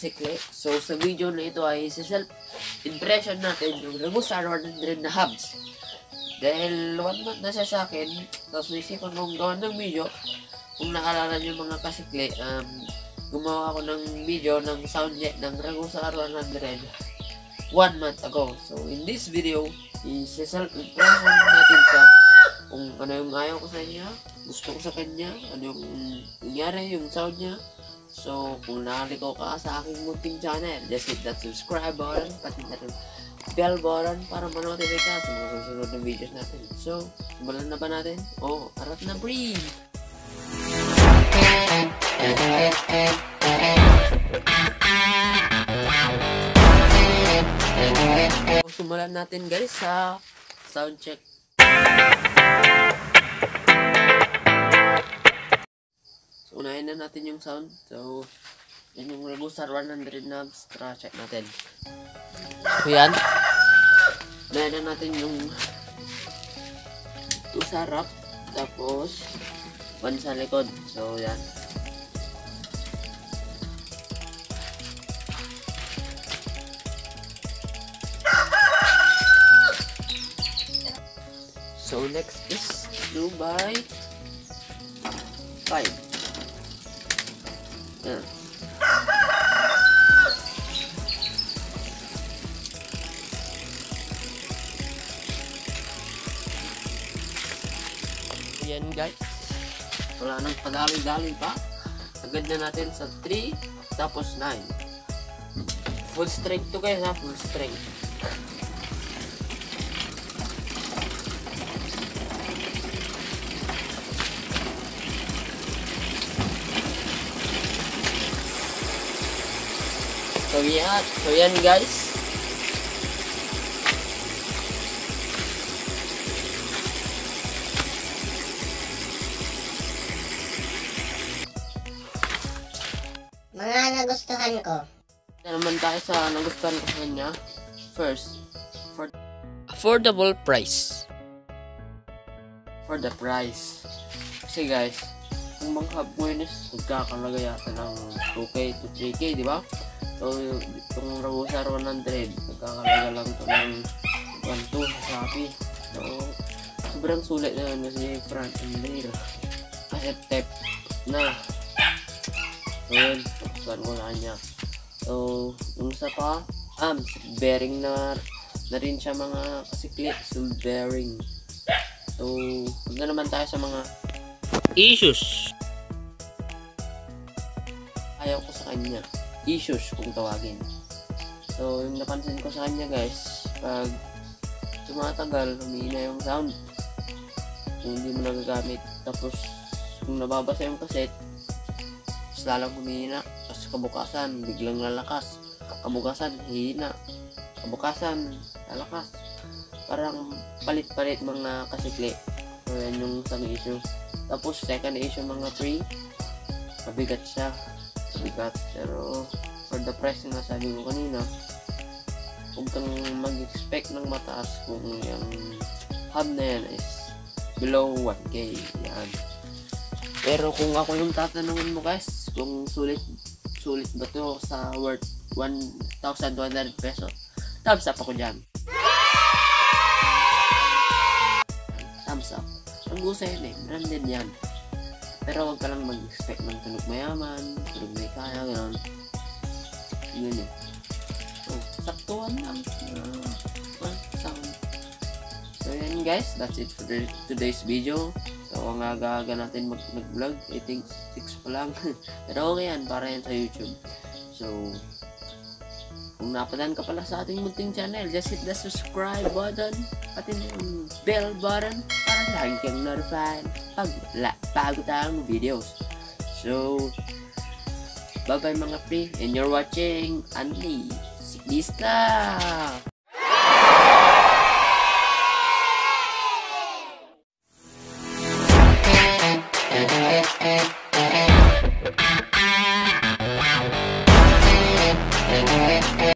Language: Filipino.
kasikli. So, sa video na ito ay self-impression natin yung Ragusa 100 na hubs. Dahil 1 month na siya sa akin, tapos naisipan kong gawa ng video. Kung naalala nyo mga kasikli, gumawa ako ng video ng sound check ng Ragusa 100 1 month ago. So, in this video, self-impression natin siya kung ano yung ayaw ko sa kanya, gusto ko sa kanya, ano yung nangyari, yung sound niya. So, kung nakaliko ka sa aking munting channel, just hit that subscribe button, pati na rin bell button para ma-notify ka sa mga susunod na videos natin. So, simulan na ba natin? Oh, arat na pre! Simulan natin guys sa sound check. So, unahin na natin yung sound. So, yan yung Ragusa 100 knobs. Tara, check natin. So, yan. Unahin na natin yung 2 sa harap. Tapos, 1 sa likod. So, yan. So, next is 2 by 5. Yan. Yan guys. Wala nang padali-dali pa. Agad na natin sa 3 tapos 9. Full strength to guys ha. Full strength. So yan guys. Mga nagustuhan ko. Naman tayo sa nagustuhan ko sa kanya. First, for affordable price. For the price. Kasi guys, kung mga hub mo yun is magkakalaga yata ng 2K to 3K, di ba? So, itong Ragusa 100, nagkakalaga lang ito ng 1.2 sa Shopee. So, sobrang sulit na yun kasi front and rear. Kasi tape na. So, yun. Nagustuhan ko na kanya. So, yung isa pa, bearing na rin siya mga kasikli. So, bearing. So, huwag na naman tayo sa mga issues. Ayaw ko sa kanya. Issues kung tawagin. So, yung napansin ko sa kanya guys, pag tumatagal, humihina yung sound. Kung hindi mo nagagamit. Tapos, kung nababasa yung cassette, mas lalang humihina. Tapos kabukasan, biglang lalakas. Kabukasan, hihina. Kabukasan, lalakas. Parang palit-palit mga kasikli. So, yan yung isang issue. Tapos, second issue mga pre, mabigat siya. Bigat, pero for the price na sabi ko kanina, huwag kang mag-expect ng mataas kung yung hub na yan is below 1K. Yan. Pero kung ako yung tatanungin mo guys, kung sulit ba to sa worth 1,200 pesos, thumbs up ako dyan. Thumbs up. Ang gusto yun eh, branded yan. Pero huwag ka lang mag-expect ng tunog mayaman, tunog may kaya, gano'n. Yun eh. So, saktuhan lang. Sound. So, yan guys. That's it for today's video. So, ang aga-aga natin mag-vlog. I think 6 pa lang. Pero okay yan, para yan sa YouTube. So, kung napadaan ka pala sa ating munting channel, just hit the subscribe button, pati yung bell button, para lagi kang notified pag bago tayong videos. So, bye bye mga pre, and you're watching Anli Siklista.